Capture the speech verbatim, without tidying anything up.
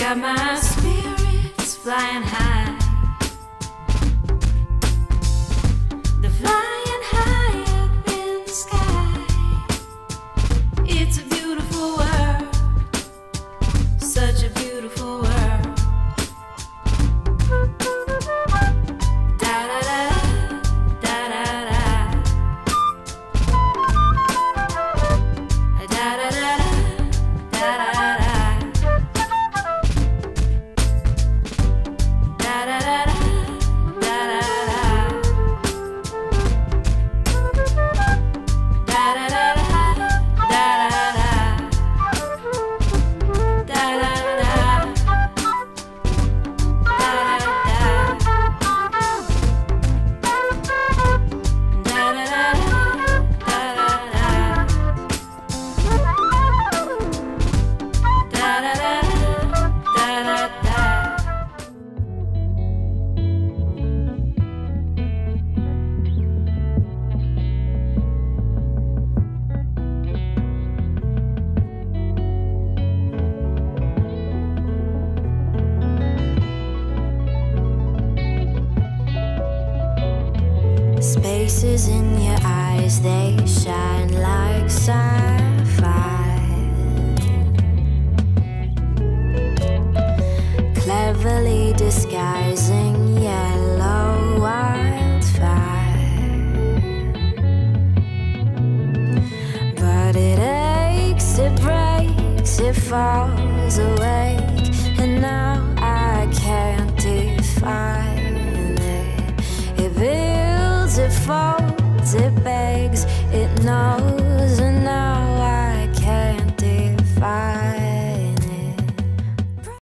got my spirits flying high. They're flying high up in the sky. It's a beautiful world, such a beautiful world. Spaces in your eyes, they shine like sapphire, cleverly disguising yellow wildfire. But it aches, it breaks, it falls away.